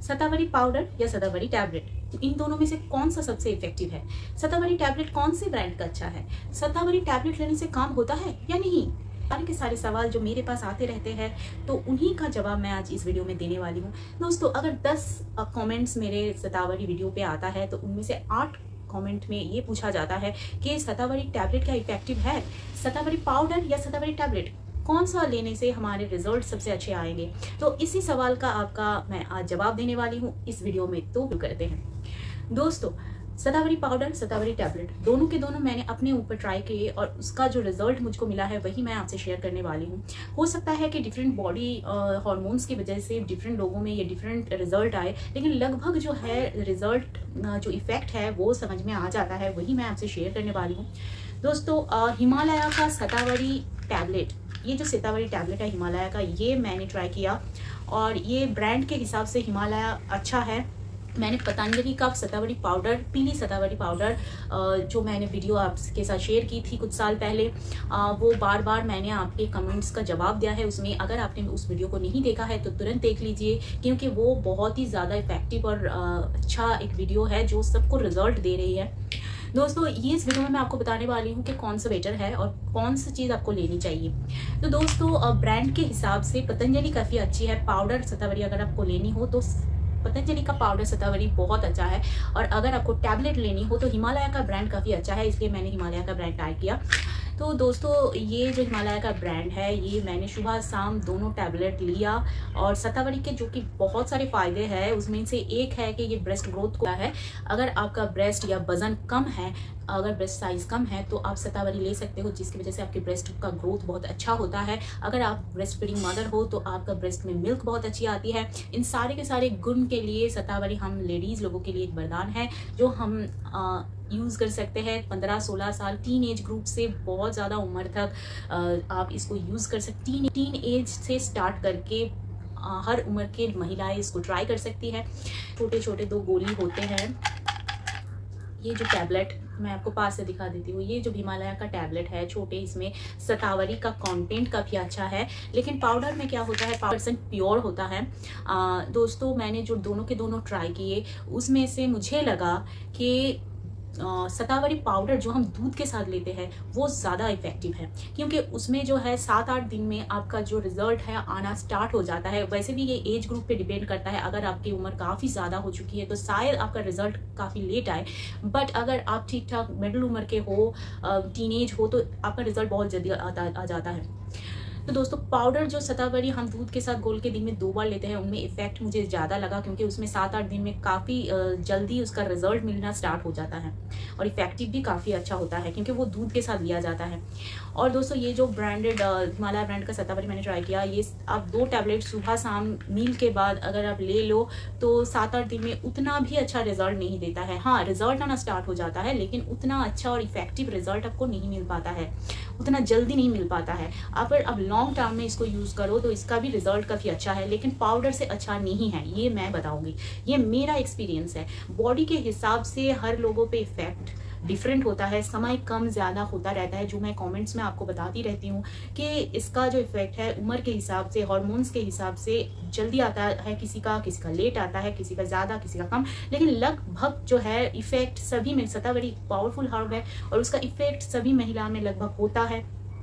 शतावरी powder या शतावरी tablet, इन दोनों में से कौन सा सबसे इफेक्टिव है? शतावरी टैबलेट कौन से ब्रांड का अच्छा है? शतावरी टैबलेट लेने से काम होता है या नहीं? सारे के सारे सवाल जो मेरे पास आते रहते हैं, तो उन्हीं का जवाब मैं आज इस वीडियो में देने वाली हूँ। दोस्तों, अगर 10 कमेंट्स मेरे शतावरी वीडियो पे आता है तो उनमें से 8 कमेंट में ये पूछा जाता है कि शतावरी टैबलेट क्या इफेक्टिव है, शतावरी पाउडर या शतावरी टैबलेट, कौन सा लेने से हमारे रिजल्ट सबसे अच्छे आएंगे। तो इसी सवाल का आपका मैं आज जवाब देने वाली हूँ इस वीडियो में। तो शुरू करते हैं। दोस्तों, शतावरी पाउडर, शतावरी टैबलेट, दोनों के दोनों मैंने अपने ऊपर ट्राई किए और उसका जो रिजल्ट मुझको मिला है वही मैं आपसे शेयर करने वाली हूँ। हो सकता है कि डिफरेंट बॉडी हार्मोन्स की वजह से डिफरेंट लोगों में ये डिफरेंट रिजल्ट आए, लेकिन लगभग जो है रिजल्ट जो इफेक्ट है वो समझ में आ जाता है, वही मैं आपसे शेयर करने वाली हूँ। दोस्तों, हिमालय का शतावरी टैबलेट, ये जो शतावरी टैबलेट है हिमालय का, ये मैंने ट्राई किया और ये ब्रांड के हिसाब से हिमालय अच्छा है। मैंने पतंजलि का शतावरी पाउडर, पीली शतावरी पाउडर, जो मैंने वीडियो आपके साथ शेयर की थी कुछ साल पहले, वो बार बार मैंने आपके कमेंट्स का जवाब दिया है उसमें। अगर आपने उस वीडियो को नहीं देखा है तो तुरंत देख लीजिए, क्योंकि वो बहुत ही ज़्यादा इफेक्टिव और अच्छा एक वीडियो है जो सबको रिजल्ट दे रही है। दोस्तों, ये इस वीडियो में मैं आपको बताने वाली हूँ कि कौन सा बेटर है और कौन सी चीज़ आपको लेनी चाहिए। तो दोस्तों, ब्रांड के हिसाब से पतंजलि काफ़ी अच्छी है। पाउडर शतावरी अगर आपको लेनी हो तो पतंजलि का पाउडर शतावरी बहुत अच्छा है, और अगर आपको टैबलेट लेनी हो तो हिमालय का ब्रांड काफ़ी अच्छा है, इसलिए मैंने हिमालय का ब्रांड ट्राई किया। तो दोस्तों, ये जो हिमालय का ब्रांड है, ये मैंने सुबह शाम दोनों टैबलेट लिया, और शतावरी के जो कि बहुत सारे फायदे हैं उसमें से एक है कि ये ब्रेस्ट ग्रोथ को है। अगर आपका ब्रेस्ट या वजन कम है, अगर ब्रेस्ट साइज कम है तो आप शतावरी ले सकते हो, जिसकी वजह से आपके ब्रेस्ट का ग्रोथ बहुत अच्छा होता है। अगर आप ब्रेस्ट फीडिंग मदर हो तो आपका ब्रेस्ट में मिल्क बहुत अच्छी आती है। इन सारे के सारे गुण के लिए शतावरी हम लेडीज़ लोगों के लिए एक वरदान है, जो हम यूज़ कर सकते हैं। 15-16 साल, टीन एज ग्रुप से बहुत ज़्यादा उम्र तक आप इसको यूज़ कर सकती। टीन एज से स्टार्ट करके हर उम्र के महिलाएं इसको ट्राई कर सकती है। छोटे छोटे 2 गोली होते हैं। ये जो टैबलेट मैं आपको पास से दिखा देती हूँ, ये जो हिमालय का टैबलेट है छोटे, इसमें शतावरी का कंटेंट काफ़ी अच्छा है, लेकिन पाउडर में क्या होता है, 5% प्योर होता है। दोस्तों, मैंने जो दोनों के दोनों ट्राई किए उसमें से मुझे लगा कि शतावरी पाउडर जो हम दूध के साथ लेते हैं वो ज़्यादा इफेक्टिव है, क्योंकि उसमें जो है 7-8 दिन में आपका जो रिजल्ट है आना स्टार्ट हो जाता है। वैसे भी ये एज ग्रुप पे डिपेंड करता है, अगर आपकी उम्र काफ़ी ज़्यादा हो चुकी है तो शायद आपका रिजल्ट काफ़ी लेट आए, बट अगर आप ठीक ठाक मिडिल उम्र के हो, टीनेज हो, तो आपका रिजल्ट बहुत जल्दी आ जाता है। तो दोस्तों, पाउडर जो शतावरी हम दूध के साथ घोल के दिन में 2 बार लेते हैं, उनमें इफेक्ट मुझे ज़्यादा लगा, क्योंकि उसमें 7-8 दिन में काफ़ी जल्दी उसका रिजल्ट मिलना स्टार्ट हो जाता है, और इफेक्टिव भी काफ़ी अच्छा होता है क्योंकि वो दूध के साथ लिया जाता है। और दोस्तों, ये जो ब्रांडेड हिमालय ब्रांड का शतावरी मैंने ट्राई किया, ये आप 2 टैबलेट सुबह शाम मील के बाद अगर आप ले लो तो 7-8 दिन में उतना भी अच्छा रिजल्ट नहीं देता है। हाँ, रिजल्ट आना स्टार्ट हो जाता है, लेकिन उतना अच्छा और इफेक्टिव रिजल्ट आपको नहीं मिल पाता है, उतना जल्दी नहीं मिल पाता है। अगर अब लॉन्ग टर्म में इसको यूज़ करो तो इसका भी रिजल्ट काफ़ी अच्छा है, लेकिन पाउडर से अच्छा नहीं है, ये मैं बताऊंगी। ये मेरा एक्सपीरियंस है। बॉडी के हिसाब से हर लोगों पे इफेक्ट डिफरेंट होता है, समय कम ज़्यादा होता रहता है, जो मैं कमेंट्स में आपको बताती रहती हूँ कि इसका जो इफेक्ट है उम्र के हिसाब से, हार्मोन्स के हिसाब से जल्दी आता है, किसी का लेट आता है, किसी का ज़्यादा, किसी का कम, लेकिन लगभग जो है इफेक्ट सभी में, शतावरी पावरफुल हर्ब है और उसका इफेक्ट सभी महिला में लगभग होता है।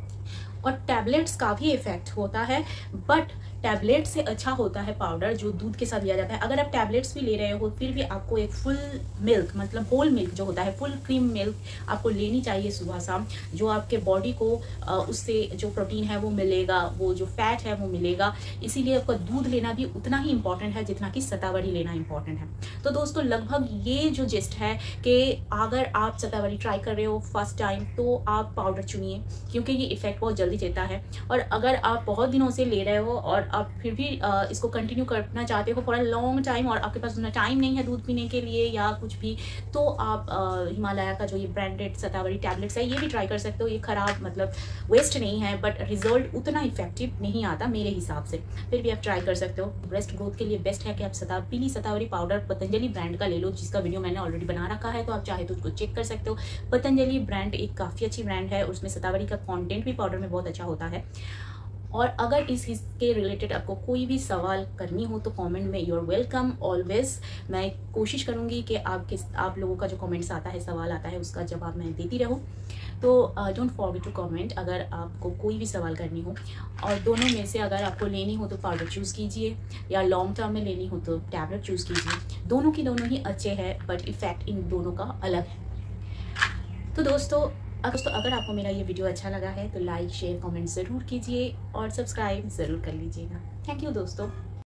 और टैबलेट्स का भी इफेक्ट होता है, बट टैबलेट से अच्छा होता है पाउडर जो दूध के साथ लिया जाता है। अगर आप टैबलेट्स भी ले रहे हो फिर भी आपको एक फुल मिल्क, मतलब होल मिल्क जो होता है, फुल क्रीम मिल्क आपको लेनी चाहिए सुबह शाम, जो आपके बॉडी को उससे जो प्रोटीन है वो मिलेगा, वो जो फैट है वो मिलेगा। इसीलिए आपका दूध लेना भी उतना ही इंपॉर्टेंट है जितना कि शतावरी लेना इंपॉर्टेंट है। तो दोस्तों, लगभग ये जो जिस्ट है कि अगर आप शतावरी ट्राई कर रहे हो फर्स्ट टाइम तो आप पाउडर चुनिए, क्योंकि ये इफेक्ट बहुत जल्दी देता है। और अगर आप बहुत दिनों से ले रहे हो और आप फिर भी इसको कंटिन्यू करना चाहते हो फॉर अ लॉन्ग टाइम, और आपके पास उतना टाइम नहीं है दूध पीने के लिए या कुछ भी, तो आप हिमालय का जो ये ब्रांडेड शतावरी टैबलेट्स है ये भी ट्राई कर सकते हो। ये खराब मतलब वेस्ट नहीं है, बट रिजल्ट उतना इफेक्टिव नहीं आता मेरे हिसाब से, फिर भी आप ट्राई कर सकते हो। ब्रेस्ट ग्रोथ के लिए बेस्ट है कि आप पीली शतावरी पाउडर पतंजलि ब्रांड का ले लो, जिसका वीडियो मैंने ऑलरेडी बना रखा है, तो आप चाहे तो उसको चेक कर सकते हो। पतंजलि ब्रांड एक काफ़ी अच्छी ब्रांड है, उसमें शतावरी का कॉन्टेंट भी पाउडर में बहुत अच्छा होता है। और अगर इसके रिलेटेड आपको कोई भी सवाल करनी हो तो कमेंट में यू आर वेलकम ऑलवेज। मैं कोशिश करूँगी कि आप लोगों का जो कमेंट्स आता है, सवाल आता है, उसका जवाब मैं देती रहूँ। तो डोंट फॉरगेट टू कमेंट अगर आपको कोई भी सवाल करनी हो। और दोनों में से अगर आपको लेनी हो तो पाउडर चूज़ कीजिए, या लॉन्ग टर्म में लेनी हो तो टैबलेट चूज़ कीजिए। दोनों की दोनों ही अच्छे हैं, बट इफ़ेक्ट इन दोनों का अलग है। तो दोस्तों अगर आपको मेरा ये वीडियो अच्छा लगा है तो लाइक शेयर कमेंट ज़रूर कीजिए और सब्सक्राइब ज़रूर कर लीजिएगा। थैंक यू दोस्तों।